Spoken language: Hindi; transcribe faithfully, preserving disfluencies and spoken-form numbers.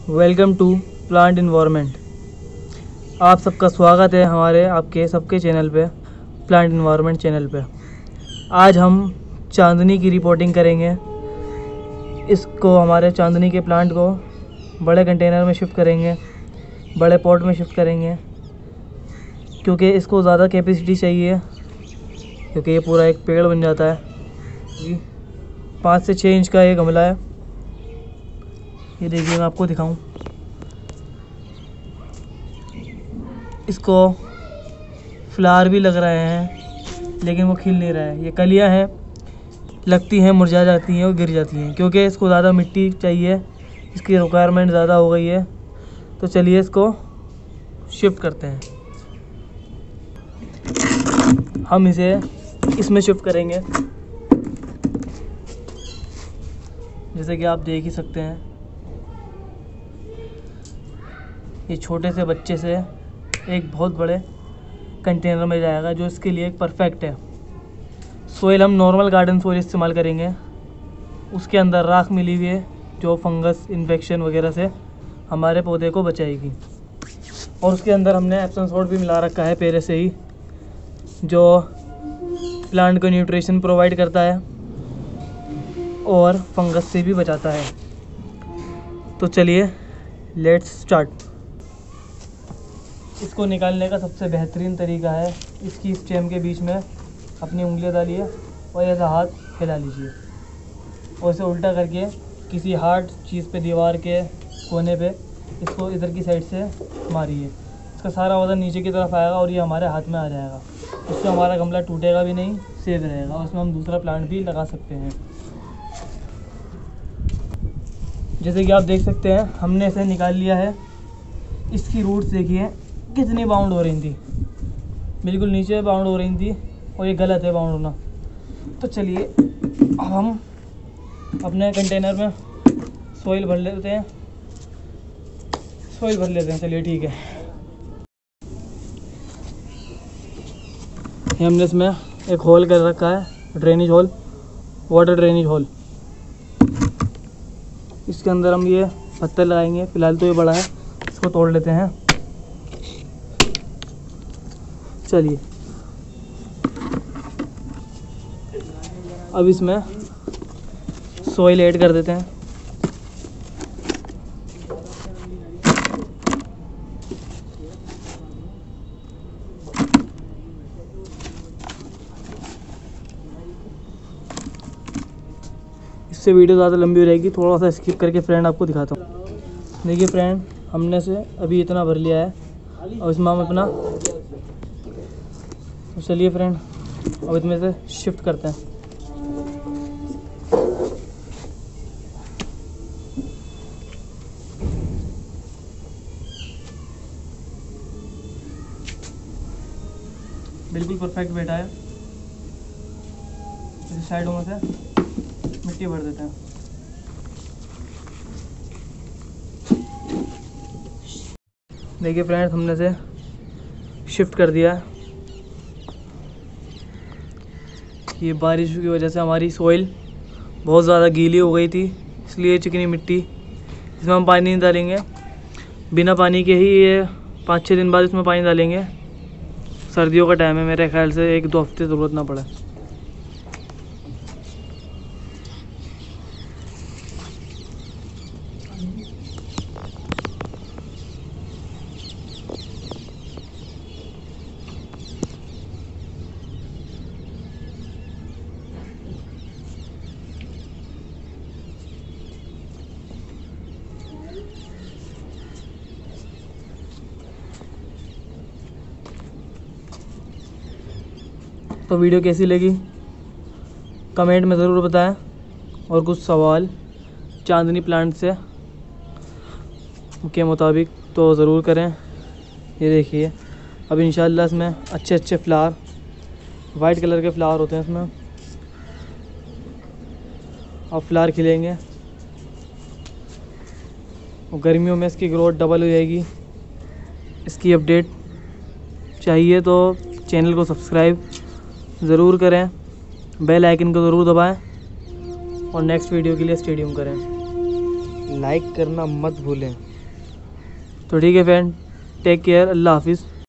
Welcome to plant environment. आप सबका स्वागत है हमारे आपके सबके चैनल पे, प्लांट इन्वायरमेंट चैनल पे। आज हम चांदनी की रिपोर्टिंग करेंगे। इसको हमारे चांदनी के प्लांट को बड़े कंटेनर में शिफ्ट करेंगे, बड़े पॉट में शिफ्ट करेंगे, क्योंकि इसको ज़्यादा कैपेसिटी चाहिए, क्योंकि ये पूरा एक पेड़ बन जाता है। पाँच से छः इंच का ये गमला है। ये देखिए, मैं आपको दिखाऊं। इसको फ्लावर भी लग रहे हैं, लेकिन वो खिल नहीं रहा है। ये कलियां हैं, लगती हैं, मुरझा जाती हैं और गिर जाती हैं, क्योंकि इसको ज़्यादा मिट्टी चाहिए। इसकी रिक्वायरमेंट ज़्यादा हो गई है। तो चलिए इसको शिफ्ट करते हैं। हम इसे इसमें शिफ्ट करेंगे, जैसे कि आप देख ही सकते हैं। ये छोटे से बच्चे से एक बहुत बड़े कंटेनर में जाएगा, जो इसके लिए परफेक्ट है। सोइल हम नॉर्मल गार्डन सोइल इस्तेमाल करेंगे। उसके अंदर राख मिली हुई है, जो फंगस इन्फेक्शन वगैरह से हमारे पौधे को बचाएगी। और उसके अंदर हमने एप्सम सॉल्ट भी मिला रखा है पहले से ही, जो प्लांट को न्यूट्रिशन प्रोवाइड करता है और फंगस से भी बचाता है। तो चलिए लेट्स स्टार्ट। इसको निकालने का सबसे बेहतरीन तरीका है, इसकी स्टेम के बीच में अपनी उंगलियां डालिए और ऐसा हाथ फैला लीजिए और इसे उल्टा करके किसी हार्ड चीज़ पे, दीवार के कोने पे इसको इधर की साइड से मारिए। इसका सारा वजन नीचे की तरफ आएगा और ये हमारे हाथ में आ जाएगा। इससे हमारा गमला टूटेगा भी नहीं, सेफ रहेगा और उसमें हम दूसरा प्लांट भी लगा सकते हैं। जैसे कि आप देख सकते हैं, हमने इसे निकाल लिया है। इसकी रूट्स देखिए कितनी बाउंड हो रही थी, बिल्कुल नीचे बाउंड हो रही थी, और ये गलत है बाउंड होना। तो चलिए अब हम अपने कंटेनर में सॉइल भर लेते हैं सॉइल भर लेते हैं चलिए ठीक है। ये हमने इसमें एक होल कर रखा है, drainage hole, water drainage hole. इसके अंदर हम ये पत्थर लगाएंगे। फ़िलहाल तो ये बड़ा है, इसको तोड़ लेते हैं। चलिए अब इसमें सॉइल ऐड कर देते हैं। इससे वीडियो ज़्यादा लंबी हो जाएगी, थोड़ा सा स्किप करके फ्रेंड आपको दिखाता हूँ। देखिए फ्रेंड, हमने से अभी इतना भर लिया है और इसमें हम अपना, चलिए फ्रेंड अब इसमें से शिफ्ट करते हैं। बिल्कुल परफेक्ट बैठा है। इस साइडों में से मिट्टी भर देते हैं। देखिए फ्रेंड्स, हमने से शिफ्ट कर दिया है। ये बारिश की वजह से हमारी सॉइल बहुत ज़्यादा गीली हो गई थी, इसलिए चिकनी मिट्टी, इसमें हम पानी नहीं डालेंगे। बिना पानी के ही ये पाँच छः दिन बाद इसमें पानी डालेंगे। सर्दियों का टाइम है, मेरे ख्याल से एक दो हफ्ते ज़रूरत ना पड़े। तो वीडियो कैसी लगी कमेंट में ज़रूर बताएं, और कुछ सवाल चांदनी प्लांट से के मुताबिक तो ज़रूर करें। ये देखिए, अब इंशाल्लाह इसमें अच्छे अच्छे फ्लावर, वाइट कलर के फ्लावर होते हैं इसमें, और फ्लावर खिलेंगे और गर्मियों में इसकी ग्रोथ डबल हो जाएगी। इसकी अपडेट चाहिए तो चैनल को सब्सक्राइब ज़रूर करें, बेल आइकन को ज़रूर दबाएं और नेक्स्ट वीडियो के लिए स्टे ट्यून करें। लाइक करना मत भूलें। तो ठीक है फ्रेंड, टेक केयर, अल्लाह हाफिज़।